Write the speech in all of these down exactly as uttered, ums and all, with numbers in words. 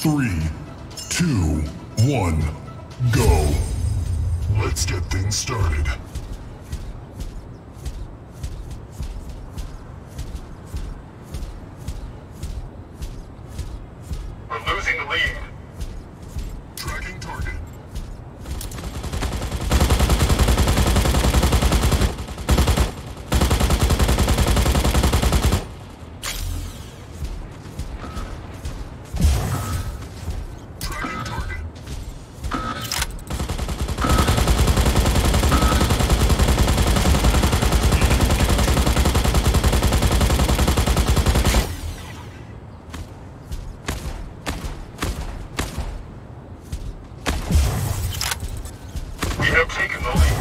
Three, two, one, go. Let's get things started. We're losing the lead. Tracking target. Tracking target. We have taken the lead.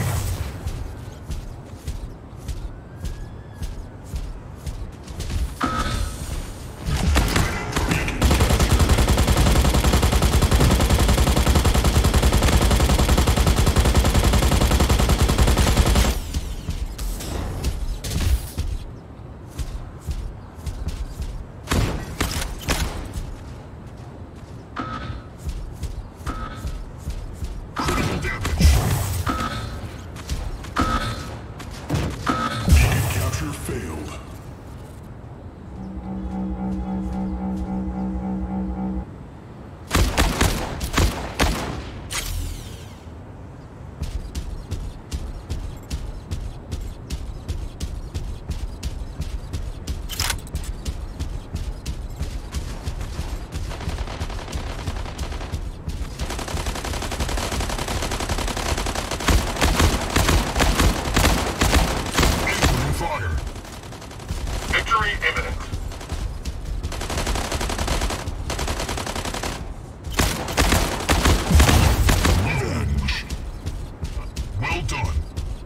Critical damage. Beacon capture failed. Incoming fire. Victory imminent. Revenge. Well done.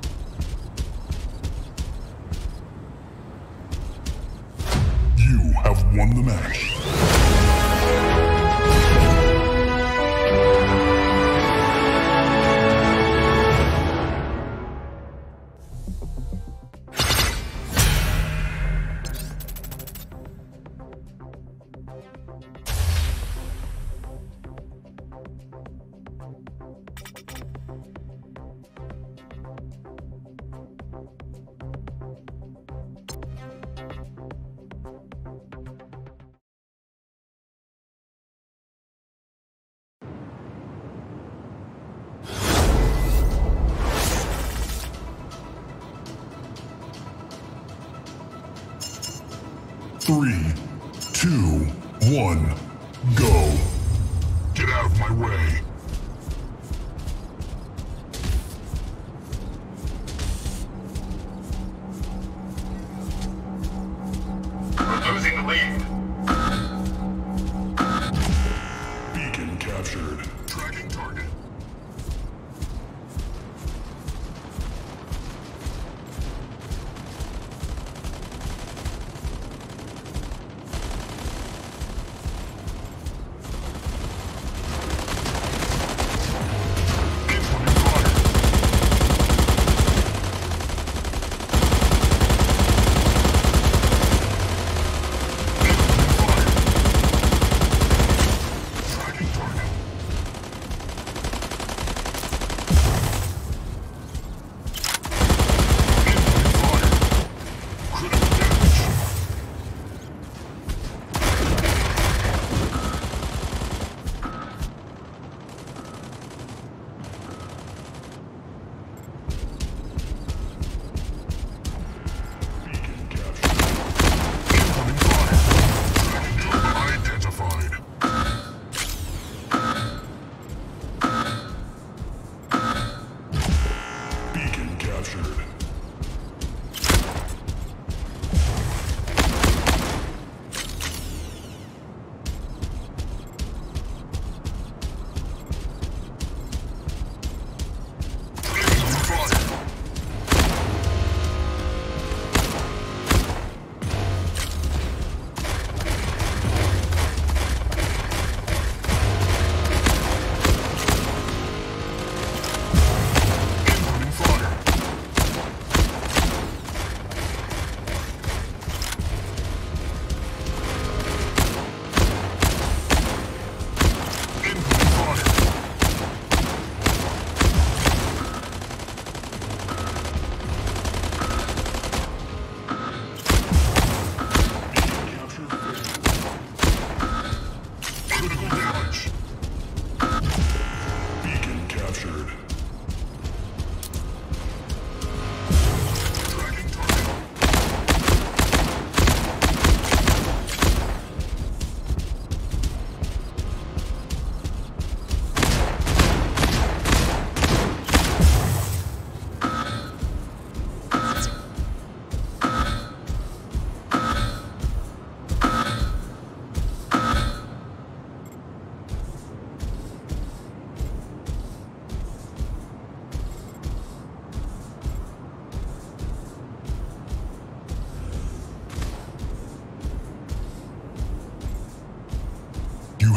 You have won the match. Three, two, one, go. Get out of my way. We're losing the lead. Beacon captured. Tracking target. Incoming fire. Incoming fire. Tracking target. Incoming fire. Critical damage. Beacon captured. Incoming fire. Tracking target identified. Beacon captured. Incoming fire. Incoming fire.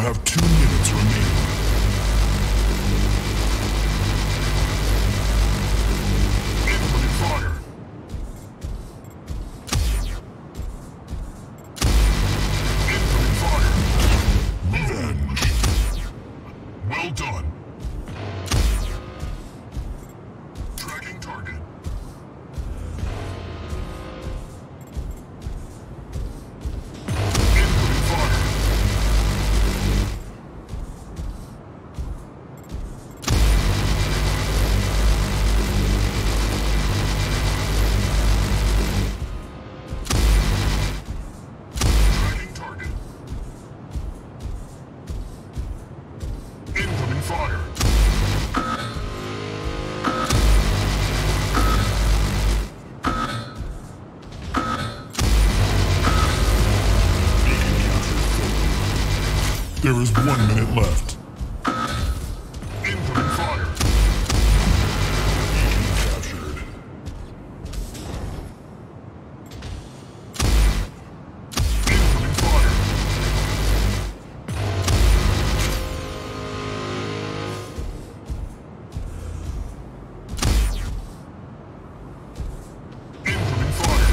have two minutes remaining. Incoming fire. Incoming fire. Revenge. Well done. Tracking target. Incoming fire. Tracking target. Incoming fire. There is one minute left. Incoming fire. Beacon captured. Incoming fire. Incoming fire.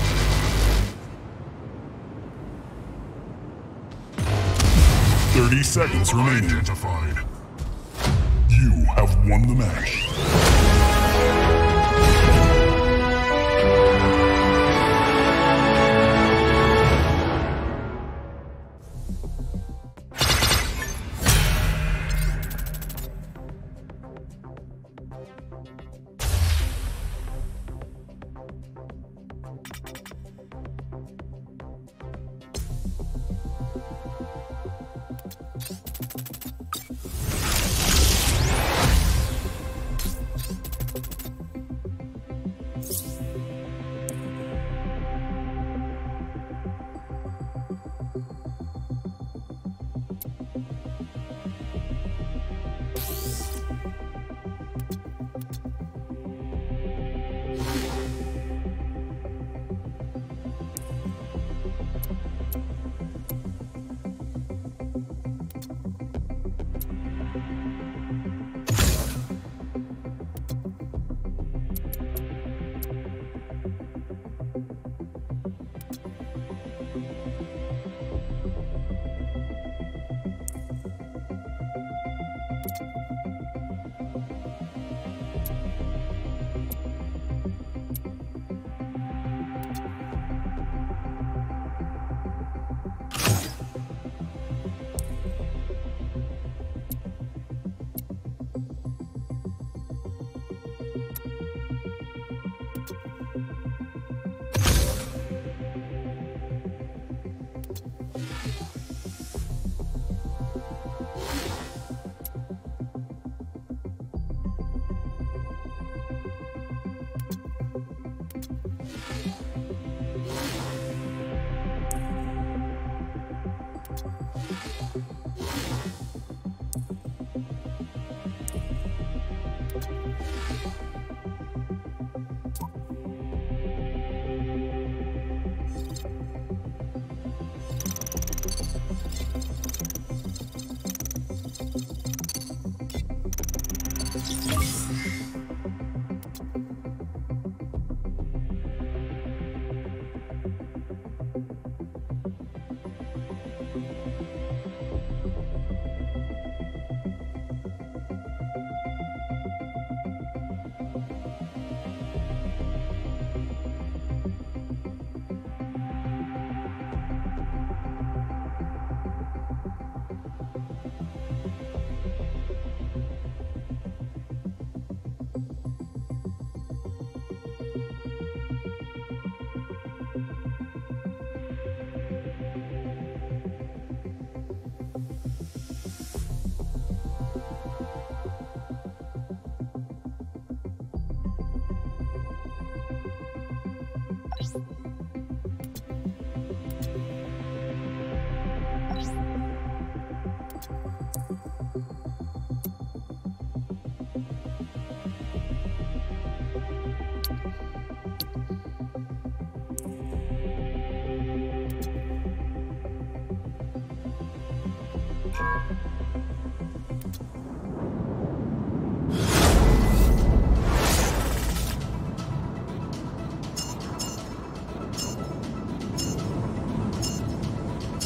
Thirty seconds remaining. Identified. You have won the match.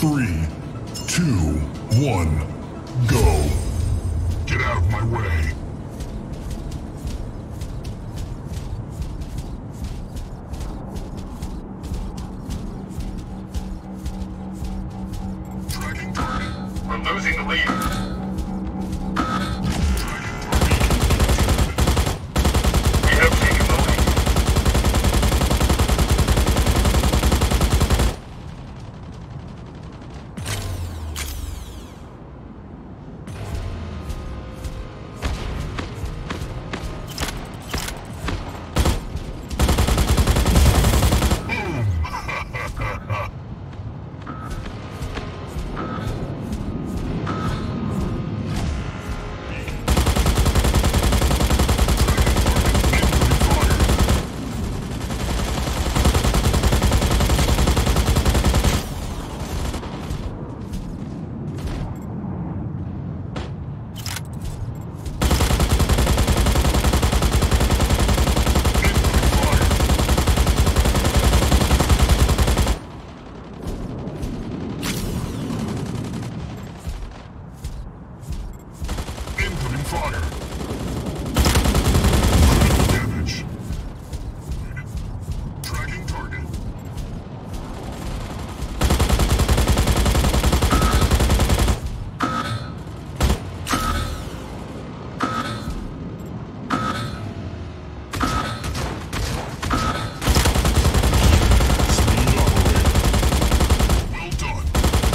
Three, two, one, go. Get out of my way. Tracking target. We're losing the lead. We have taken the lead. Fire! Critical damage. Tracking target. Speed operator. Well done.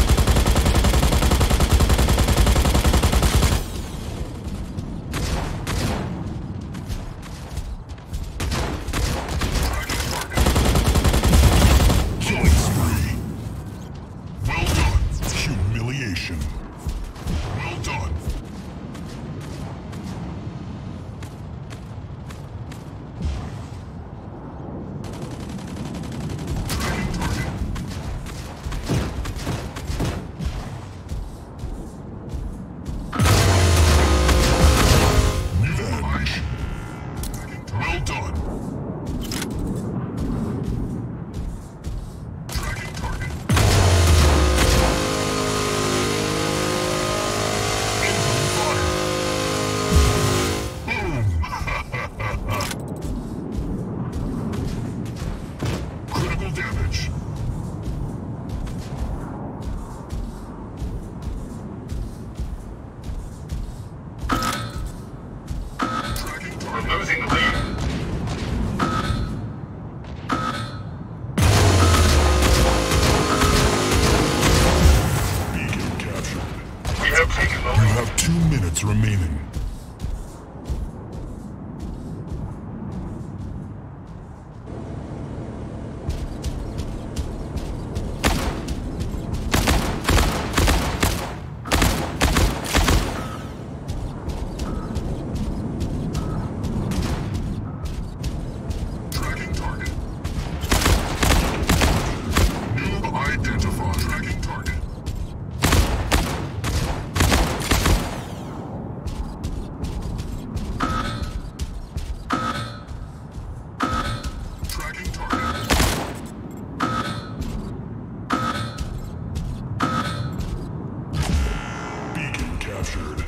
Humiliation. Well done. Tracking target. Revenge. Well done. Tracking target. Critical damage. Tracking We're target. losing the lead. Beacon captured. We have taken the You lead. have two minutes remaining. Tracking target. Noob identified. Tracking target. Tracking target. Beacon captured.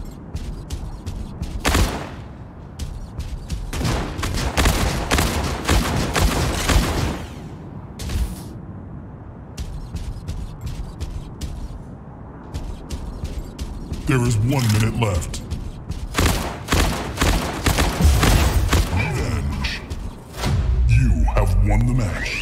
There is one minute left. Revenge. You have won the match.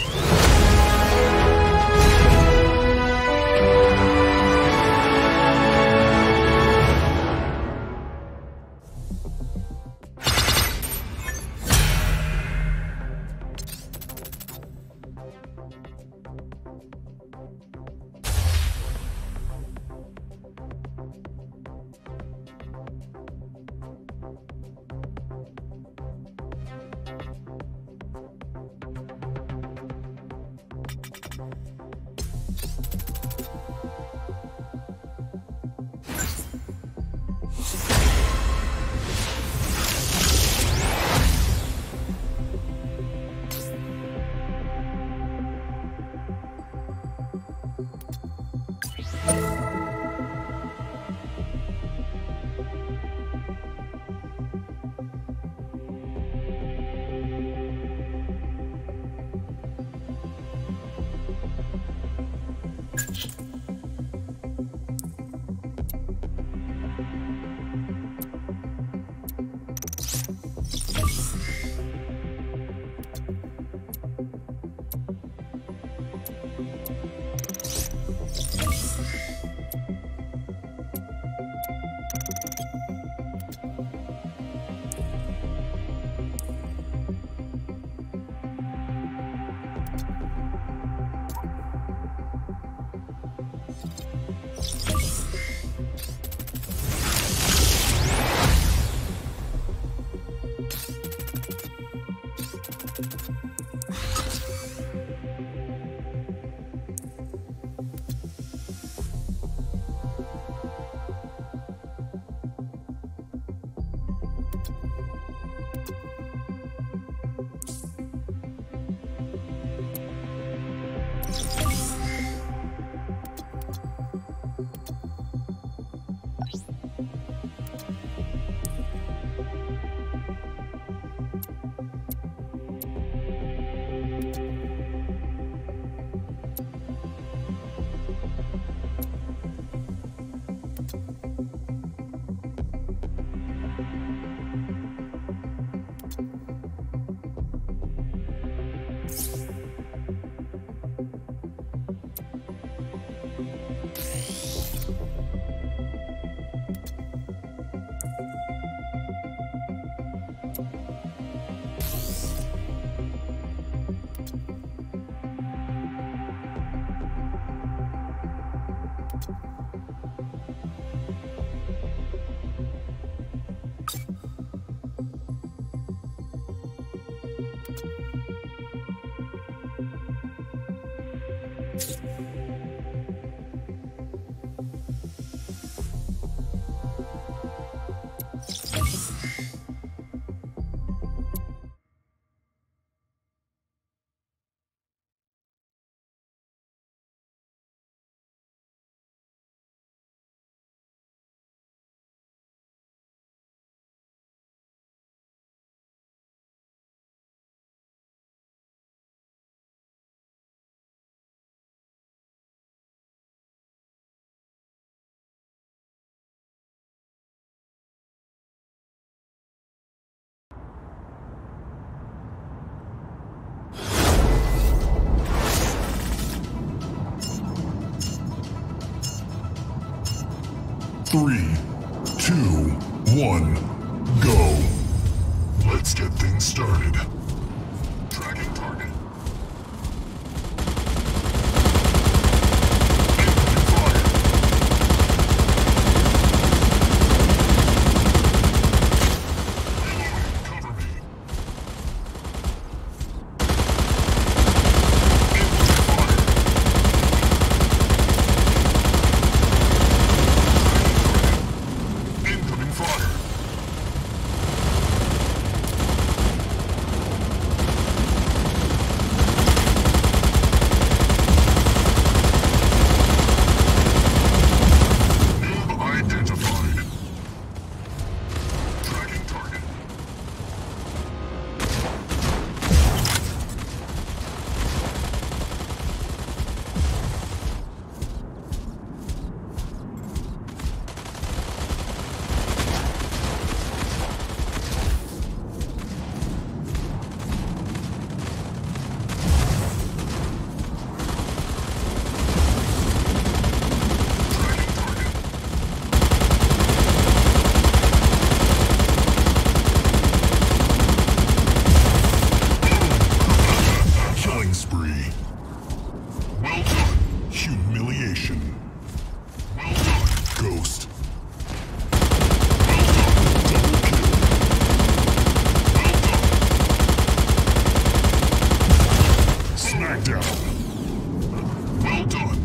Three, two, one, go. Let's get things started. Tracking target. Incoming fire. Reloading, cover me. Incoming fire. Noob identified. Tracking target. Killing spree. Well done. Humiliation. Well done. Ghost. Well done. Double kill. Well done. Smackdown. Well done.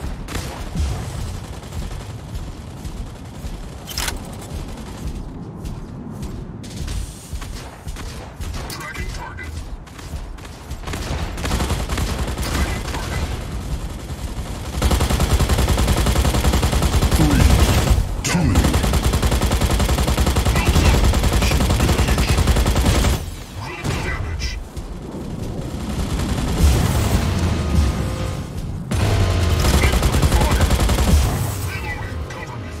Tracking target. Three, two, well done. Humiliation. Roll damage. Incoming fire. Reloading, cover me.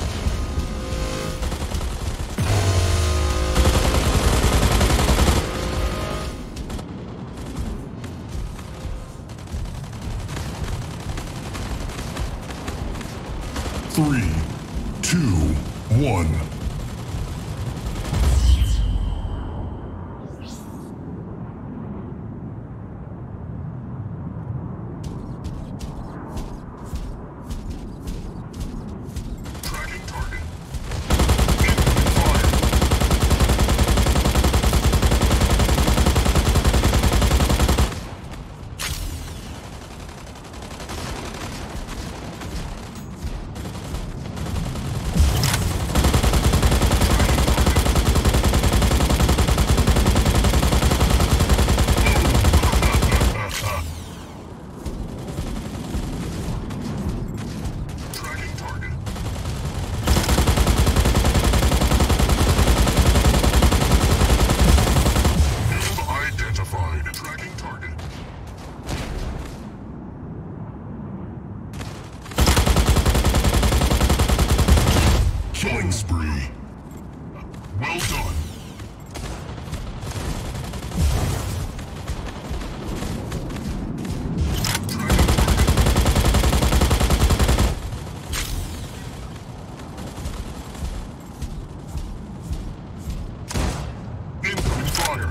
Three, two, one. Tracking target. Incoming fire. Tracking target. Killing spree. Well done. Incoming fire.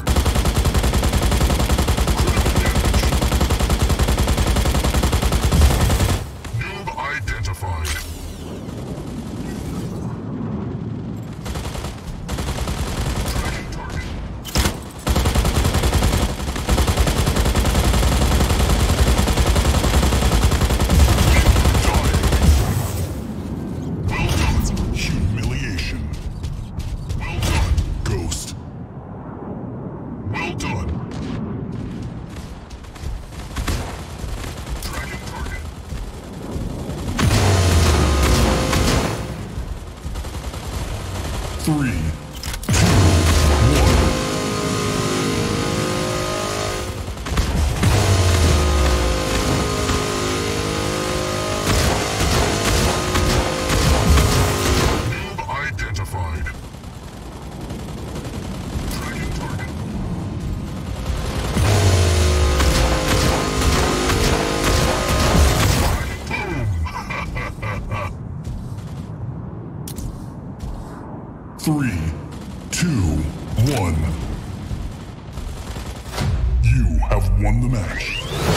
Noob identified. Tracking target. Well done. Humiliation. Well done. Ghost. Well done. Tracking target. Three, two, one. Noob identified. Tracking target. Three, two, one. You have won the match.